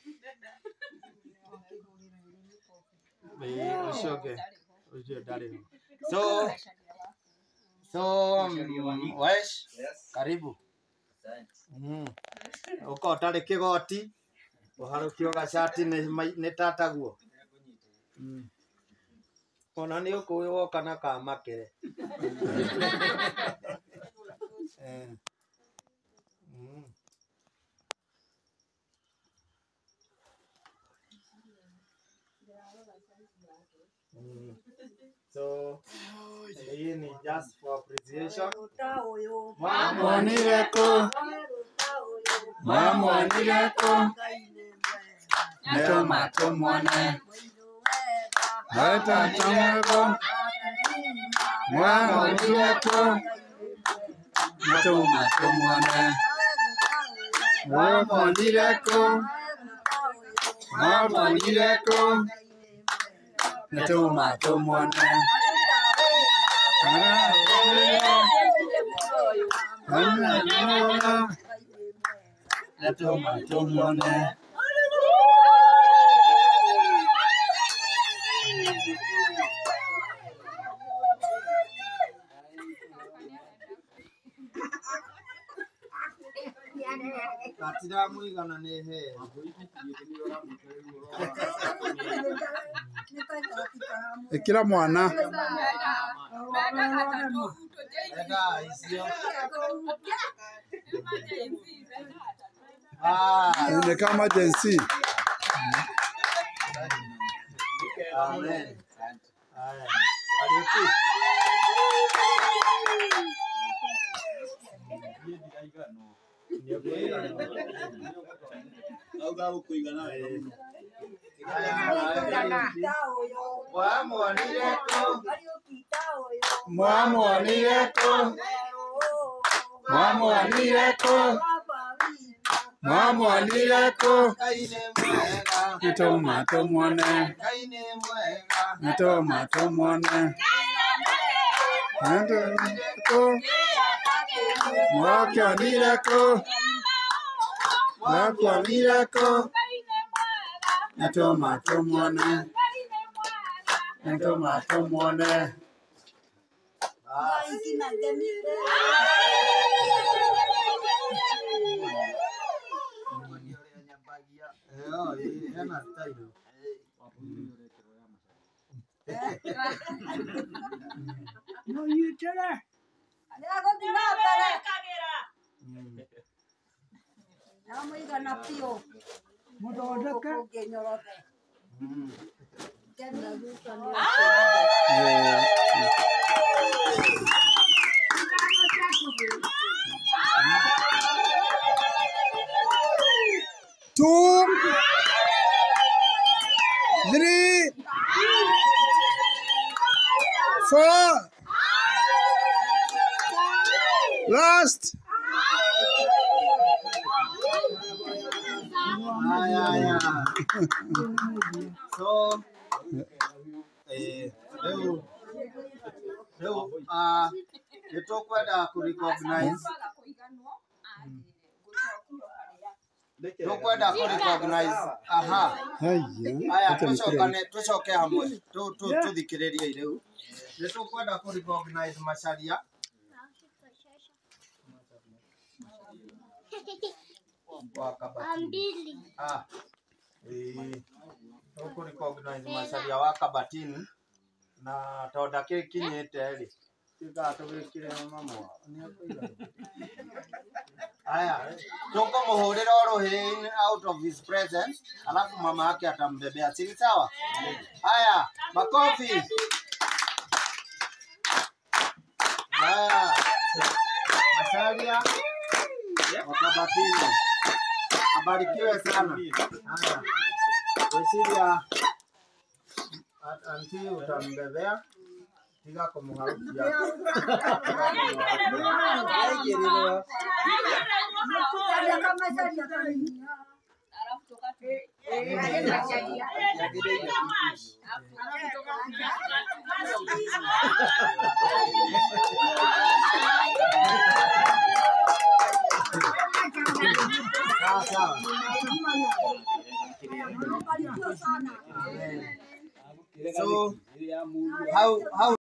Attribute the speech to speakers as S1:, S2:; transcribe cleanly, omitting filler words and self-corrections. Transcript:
S1: Wesh, karibu. Uko tari kigoti, uharukio gacati ni tataguo. Ona ni ukuyo kana kamakire. So, hii ni just for appreciation.
S2: Mwamonireko. Mato mwane. Hata chamego. Mwamonireko. Mato mwane. Mwamonireko. Mato mwane.
S1: Katira muigana ni he.
S2: Kila mwana. Ni kama jinsi.
S1: Amen.
S2: Mwamonireko. Mato mwane.
S3: No, you tell her.
S2: Two, three, 4. Last.
S1: So, nitokwenda kurecognize aha aya tucoke hamwe tuthikiririe riu nitukwenda kurecognize macharia wa Kabatini kurecognize macharia wa Kabatini na tonda kikinyite ri tugikire mamwa aya tukomuhurira ruhi out of his presence alafu mama yake atambebea chini sawa aya makofi aya macharia wa Kabatini abarikiwe sana haya wesiria anti utambebea tiga kumuharukia sawa So how